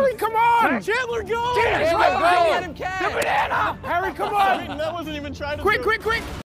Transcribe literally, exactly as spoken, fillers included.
Harry, come on! Chandler, go! Chandler, Chandler, go! go! Let him catch! The banana! Harry, come on! That wasn't even trying to Quick, do quick, quick!